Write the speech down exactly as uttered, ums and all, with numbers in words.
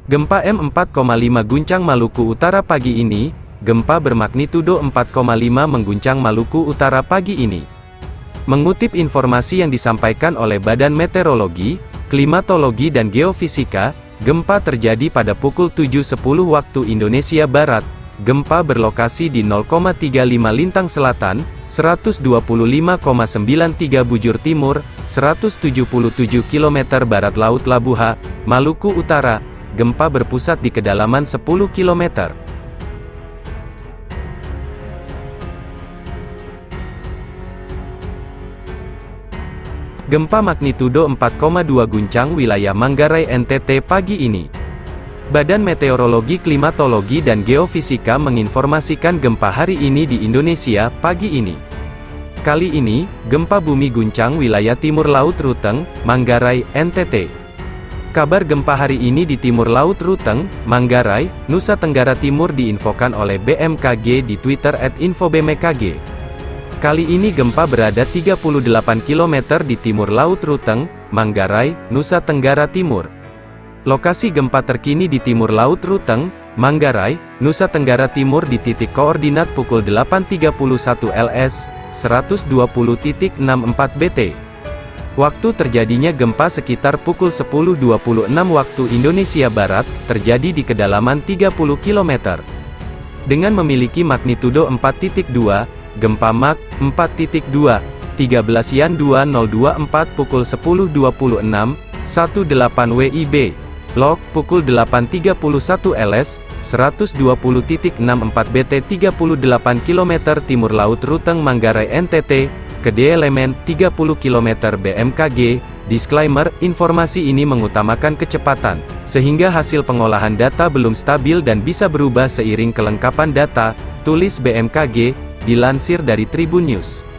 Gempa M empat koma lima guncang Maluku Utara pagi ini. Gempa bermagnitudo empat koma lima mengguncang Maluku Utara pagi ini. Mengutip informasi yang disampaikan oleh Badan Meteorologi, Klimatologi dan Geofisika, gempa terjadi pada pukul tujuh sepuluh waktu Indonesia Barat. Gempa berlokasi di nol koma tiga lima Lintang Selatan, seratus dua puluh lima koma sembilan tiga Bujur Timur, seratus tujuh puluh tujuh kilometer Barat Laut Labuha, Maluku Utara. Gempa berpusat di kedalaman sepuluh kilometer. Gempa magnitudo empat koma dua guncang wilayah Manggarai N T T pagi ini. Badan Meteorologi, Klimatologi dan Geofisika menginformasikan gempa hari ini di Indonesia pagi ini. Kali ini, gempa bumi guncang wilayah Timur Laut Ruteng, Manggarai, N T T. Kabar gempa hari ini di Timur Laut Ruteng, Manggarai, Nusa Tenggara Timur diinfokan oleh B M K G di Twitter et info b m k g. Kali ini gempa berada tiga puluh delapan kilometer di Timur Laut Ruteng, Manggarai, Nusa Tenggara Timur. Lokasi gempa terkini di Timur Laut Ruteng, Manggarai, Nusa Tenggara Timur di titik koordinat pukul delapan tiga puluh satu L S, seratus dua puluh titik enam empat B T. Waktu terjadinya gempa sekitar pukul sepuluh dua puluh enam waktu Indonesia Barat, terjadi di kedalaman tiga puluh kilometer. Dengan memiliki magnitudo empat koma dua, gempa Mach empat koma dua, tiga belas Yan dua nol dua empat pukul sepuluh dua puluh enam, delapan belas W I B, log pukul delapan tiga puluh satu L S, seratus dua puluh titik enam empat B T, tiga puluh delapan kilometer Timur Laut Ruteng Manggarai N T T, Kedai Elemen, tiga puluh kilometer B M K G. Disclaimer, informasi ini mengutamakan kecepatan, sehingga hasil pengolahan data belum stabil dan bisa berubah seiring kelengkapan data, tulis B M K G, dilansir dari Tribun News.